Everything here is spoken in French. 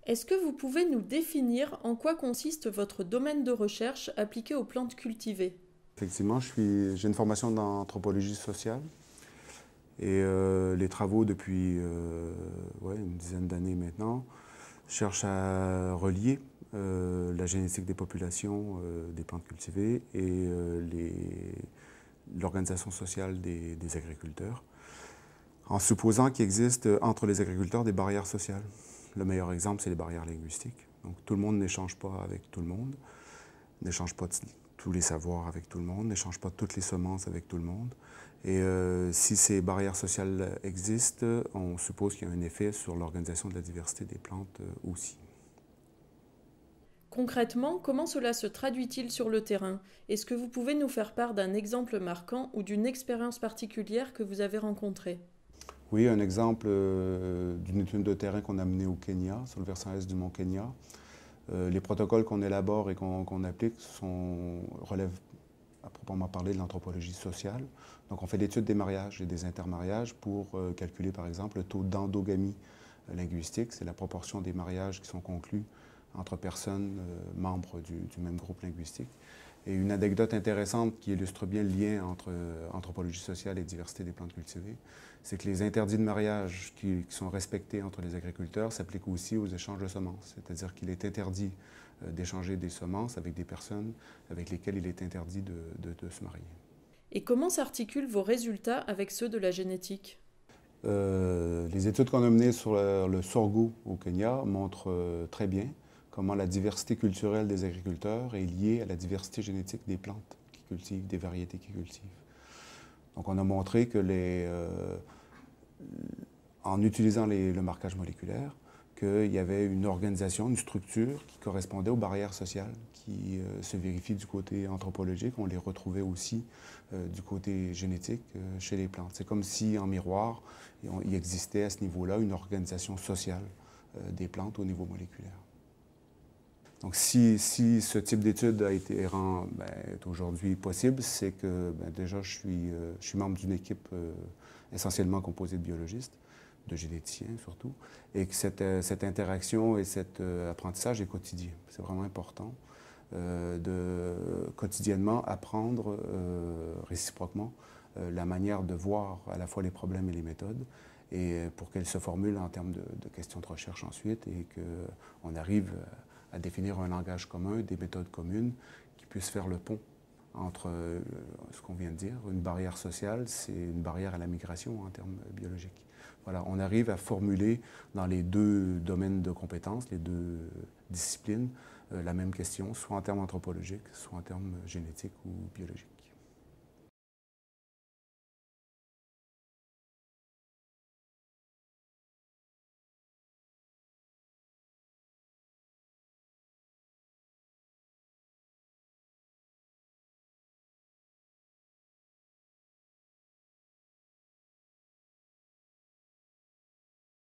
Est-ce que vous pouvez nous définir en quoi consiste votre domaine de recherche appliqué aux plantes cultivées? Effectivement, j'ai une formation d'anthropologie sociale et les travaux depuis ouais, une dizaine d'années maintenant cherchent à relier la génétique des populations des plantes cultivées et l'organisation sociale des agriculteurs, en supposant qu'il existe entre les agriculteurs des barrières sociales. Le meilleur exemple, c'est les barrières linguistiques. Donc tout le monde n'échange pas avec tout le monde, n'échange pas tous les savoirs avec tout le monde, n'échange pas toutes les semences avec tout le monde. Et si ces barrières sociales existent, on suppose qu'il y a un effet sur l'organisation de la diversité des plantes aussi. Concrètement, comment cela se traduit-il sur le terrain? Est-ce que vous pouvez nous faire part d'un exemple marquant ou d'une expérience particulière que vous avez rencontrée? Oui, un exemple d'une étude de terrain qu'on a menée au Kenya, sur le versant est du mont Kenya. Les protocoles qu'on élabore et qu'on applique relèvent à proprement parler de l'anthropologie sociale. Donc on fait l'étude des mariages et des intermariages pour calculer par exemple le taux d'endogamie linguistique. C'est la proportion des mariages qui sont conclus entre personnes membres du même groupe linguistique. Et une anecdote intéressante qui illustre bien le lien entre anthropologie sociale et diversité des plantes cultivées, c'est que les interdits de mariage qui sont respectés entre les agriculteurs s'appliquent aussi aux échanges de semences. C'est-à-dire qu'il est interdit d'échanger des semences avec des personnes avec lesquelles il est interdit de se marier. Et comment s'articulent vos résultats avec ceux de la génétique? Les études qu'on a menées sur le sorgho au Kenya montrent très bien comment la diversité culturelle des agriculteurs est liée à la diversité génétique des plantes qu'ils cultivent, des variétés qu'ils cultivent. Donc on a montré que en utilisant le marquage moléculaire, qu'il y avait une organisation, une structure qui correspondait aux barrières sociales qui se vérifient du côté anthropologique. On les retrouvait aussi du côté génétique chez les plantes. C'est comme si, en miroir, il existait à ce niveau-là une organisation sociale des plantes au niveau moléculaire. Donc, si ce type d'étude est aujourd'hui possible, c'est que déjà, je suis membre d'une équipe essentiellement composée de biologistes, de généticiens surtout, et que cette interaction et cet apprentissage est quotidien. C'est vraiment important de quotidiennement apprendre réciproquement la manière de voir à la fois les problèmes et les méthodes, et pour qu'elles se formulent en termes de questions de recherche ensuite, et qu'on arrive à définir un langage commun, des méthodes communes qui puissent faire le pont entre ce qu'on vient de dire. Une barrière sociale, c'est une barrière à la migration en termes biologiques. Voilà, on arrive à formuler dans les deux domaines de compétences, les deux disciplines, la même question, soit en termes anthropologiques, soit en termes génétiques ou biologiques.